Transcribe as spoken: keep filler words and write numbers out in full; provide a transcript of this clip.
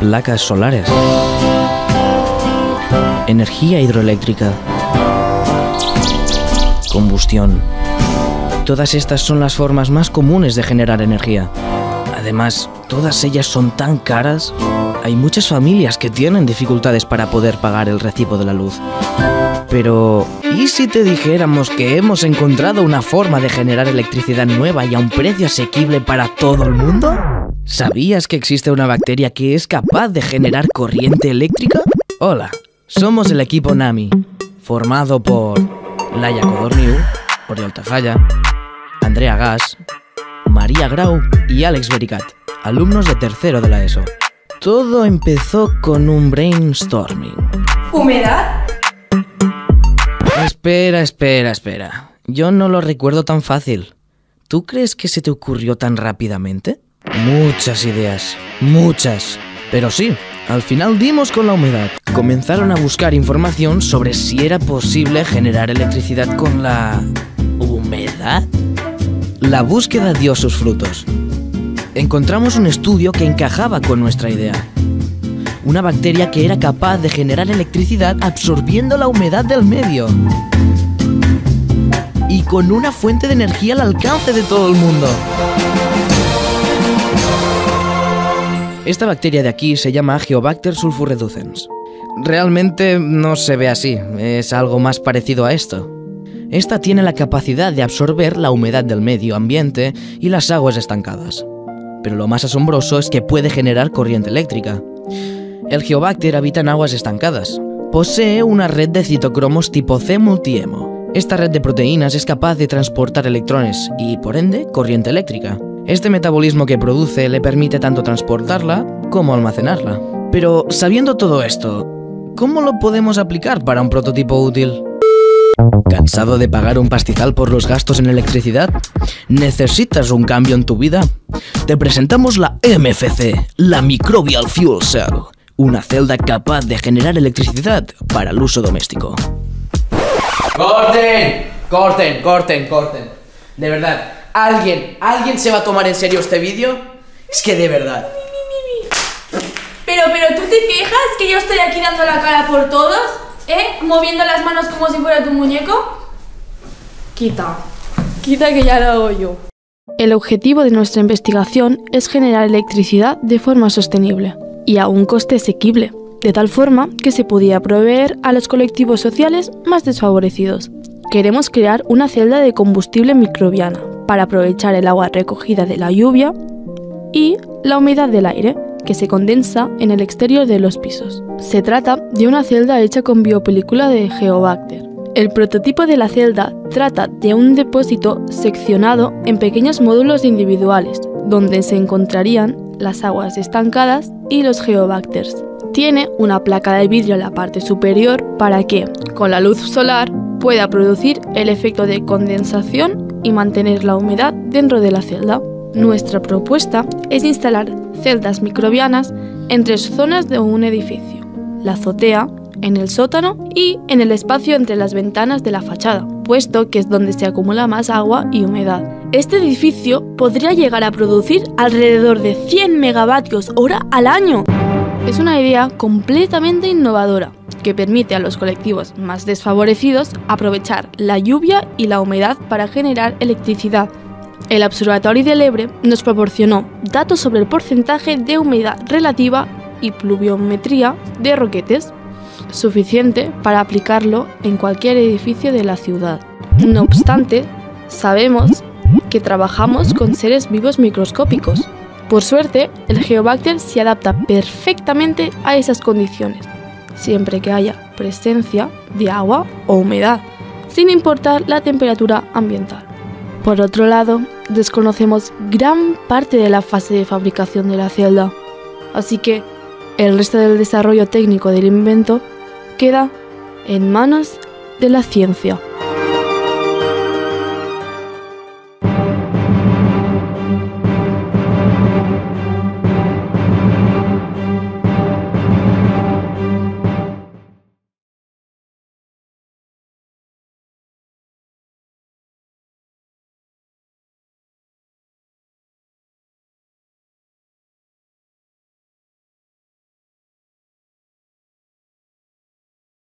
placas solares, energía hidroeléctrica, combustión. Todas estas son las formas más comunes de generar energía. Además, todas ellas son tan caras. Hay muchas familias que tienen dificultades para poder pagar el recibo de la luz. Pero, ¿y si te dijéramos que hemos encontrado una forma de generar electricidad nueva y a un precio asequible para todo el mundo? ¿Sabías que existe una bacteria que es capaz de generar corriente eléctrica? Hola, somos el equipo NAMI, formado por Laia Codorniu, Oriol Tafalla, Andrea Gas, María Grau y Alex Bericat, alumnos de tercero de la ESO. Todo empezó con un brainstorming. ¿Humedad? Espera, espera, espera. Yo no lo recuerdo tan fácil. ¿Tú crees que se te ocurrió tan rápidamente? Muchas ideas, muchas. Pero sí, al final dimos con la humedad. Comenzaron a buscar información sobre si era posible generar electricidad con la... ¿humedad? La búsqueda dio sus frutos. Encontramos un estudio que encajaba con nuestra idea. Una bacteria que era capaz de generar electricidad absorbiendo la humedad del medio. Y con una fuente de energía al alcance de todo el mundo. Esta bacteria de aquí se llama Geobacter sulfureducens. Realmente no se ve así, es algo más parecido a esto. Esta tiene la capacidad de absorber la humedad del medio ambiente y las aguas estancadas. Pero lo más asombroso es que puede generar corriente eléctrica. El Geobacter habita en aguas estancadas. Posee una red de citocromos tipo C multi-hemo. Esta red de proteínas es capaz de transportar electrones y, por ende, corriente eléctrica. Este metabolismo que produce le permite tanto transportarla como almacenarla. Pero, sabiendo todo esto, ¿cómo lo podemos aplicar para un prototipo útil? ¿Cansado de pagar un pastizal por los gastos en electricidad? ¿Necesitas un cambio en tu vida? Te presentamos la M F C, la Microbial Fuel Cell, una celda capaz de generar electricidad para el uso doméstico. ¡Corten! ¡Corten, corten, corten! De verdad, ¿alguien, alguien se va a tomar en serio este vídeo? Es que de verdad. Pero, pero, ¿tú te quejas que yo estoy aquí dando la cara por todos? ¿Eh? Moviendo las manos como si fuera tu muñeco. Quita, quita que ya lo hago yo. El objetivo de nuestra investigación es generar electricidad de forma sostenible y a un coste asequible, de tal forma que se podía proveer a los colectivos sociales más desfavorecidos. Queremos crear una celda de combustible microbiana para aprovechar el agua recogida de la lluvia y la humedad del aire, que se condensa en el exterior de los pisos. Se trata de una celda hecha con biopelícula de Geobacter. El prototipo de la celda trata de un depósito seccionado en pequeños módulos individuales, donde se encontrarían las aguas estancadas y los Geobacters. Tiene una placa de vidrio en la parte superior para que, con la luz solar, pueda producir el efecto de condensación y mantener la humedad dentro de la celda. Nuestra propuesta es instalar celdas microbianas en tres zonas de un edificio: la azotea, en el sótano y en el espacio entre las ventanas de la fachada, puesto que es donde se acumula más agua y humedad. Este edificio podría llegar a producir alrededor de cien megavatios hora al año. Es una idea completamente innovadora que permite a los colectivos más desfavorecidos aprovechar la lluvia y la humedad para generar electricidad. El Observatorio del Ebre nos proporcionó datos sobre el porcentaje de humedad relativa y pluviometría de Roquetes, suficiente para aplicarlo en cualquier edificio de la ciudad. No obstante, sabemos que trabajamos con seres vivos microscópicos. Por suerte, el Geobacter se adapta perfectamente a esas condiciones, siempre que haya presencia de agua o humedad, sin importar la temperatura ambiental. Por otro lado, desconocemos gran parte de la fase de fabricación de la celda, así que el resto del desarrollo técnico del invento queda en manos de la ciencia.